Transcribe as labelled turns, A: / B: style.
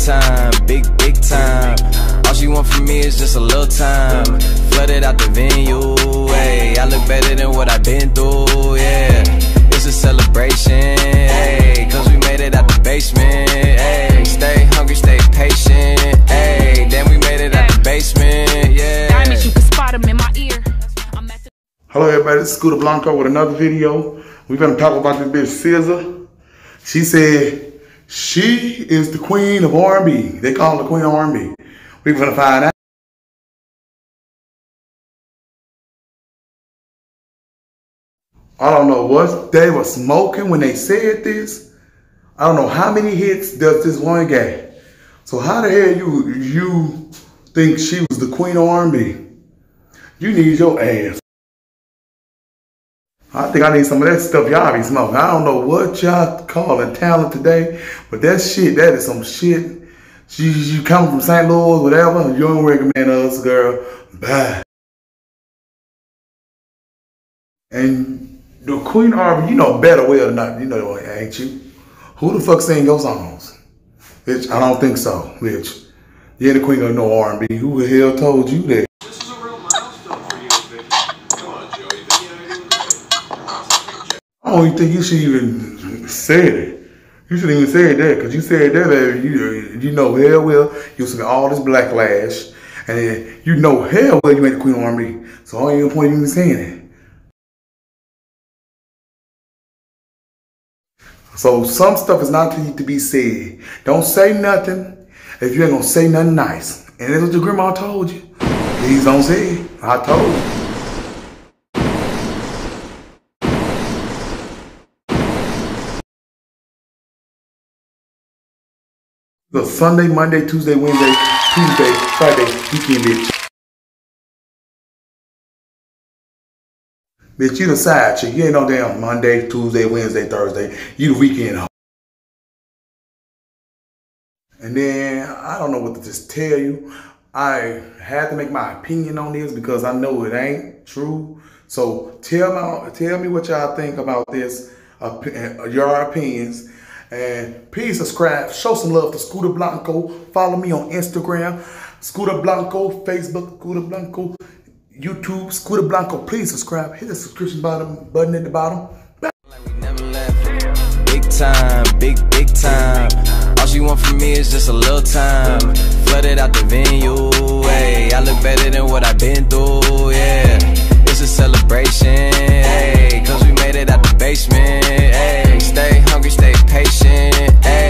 A: time, big time. All she want from me is just a little time. Flooded out the venue, hey, I look better than what I've been through, yeah. It's a celebration, hey, cause we made it out the basement, hey. Stay hungry, stay patient, hey. Then we made it out the basement, yeah.
B: Diamonds, you can spot them in my ear.
C: Hello everybody, this is SZA Blanco with another video. We're gonna talk about this bitch SZA. She said she is the queen of R&B. They call her the queen of R&B. We're gonna find out. I don't know what they were smoking when they said this. I don't know how many hits does this one get. So how the hell you think she was the queen of R&B? You need your ass. I think I need some of that stuff y'all be smoking. I don't know what y'all calling talent today, but that shit, that is some shit. You come from St. Louis, whatever, you don't recommend us, girl. Bye. And the queen of R&B, you know better well than not, you know, ain't you? Who the fuck sing your songs? Bitch, I don't think so, bitch. You ain't the queen of no R&B. Who the hell told you that?
D: This is a real milestone for you, bitch. Come on, Joey.
C: I don't even think you should even say it. You shouldn't even say that, because you said that, baby, you know hell well you see all this backlash, and you know hell well you ain't the queen of R&B. So I ain't even point even saying it. So some stuff is not to be said. Don't say nothing if you ain't gonna say nothing nice. And that's what your grandma told you. Please don't say it. I told you. The Sunday, Monday, Tuesday, Wednesday, Friday, weekend, bitch. Bitch, you the side chick. You ain't no damn Monday, Tuesday, Wednesday, Thursday. You the weekend hoe. And then, I don't know what to just tell you. I had to make my opinion on this because I know it ain't true. So tell me what y'all think about this, your opinions. And please subscribe, show some love to SZA Blanco. Follow me on Instagram, SZA Blanco, Facebook, SZA Blanco, YouTube, SZA Blanco. Please subscribe. Hit the subscription button at the bottom.
A: Like we never left. Big time, big time. All she want from me is just a little time. Flooded out the venue, hey. I look better than what I've been through, yeah. It's a celebration, hey, cause we made it out the basement, hey. Stay hungry, stay patient, hey.